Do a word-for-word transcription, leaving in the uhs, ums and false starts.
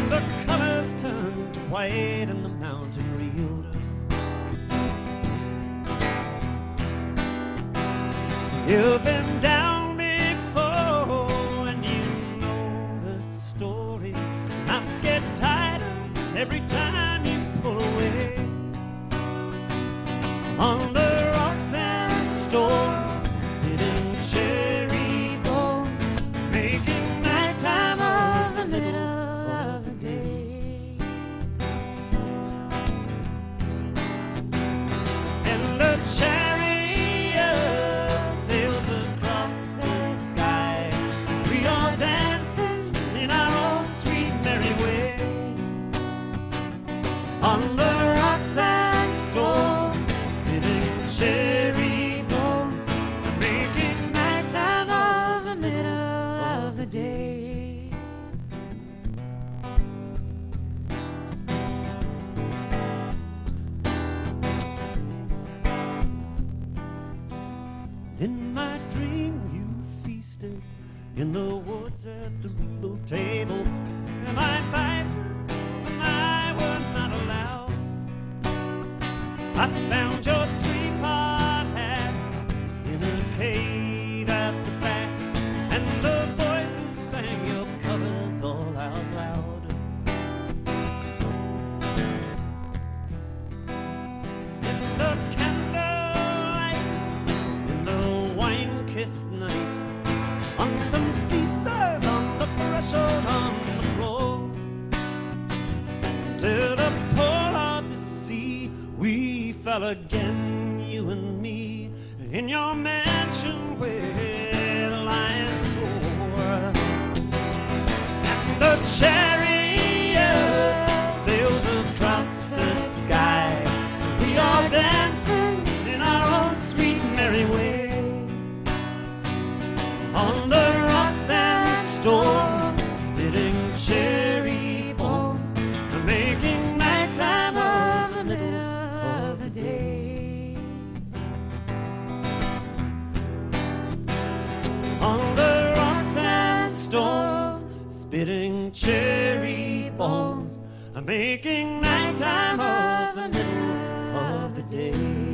and the colors turned to white and the mountain reeled. You've been down before and you know the story. Knots get tighter every time you pull away. On the rocks and storms, spitting cherry bones, making nighttime of the middle of the day. And the chariot sails across the sky. We are dancing in our own sweet merry way. On the rocks and storms, cherry bones, making nighttime of the middle of the day. In my dream you feasted in the woods at the regal table, and my vices and I were not allowed. I found your three-part hat in a cave at the back, and the voices sang your covers all out loud. In the candlelight, in the wine-kissed night, on some pieces on the threshold on the floor, to the pull of the sea we fell again, you and me, in your mansion where the lions roar. And the chariot sails across the sky. We are dancing in our own sweet merry way. On the rocks and storms, spitting cherry bones, making nighttime of the middle of the day. On the rocks and storms, spitting cherry bones, making nighttime of the middle of the day.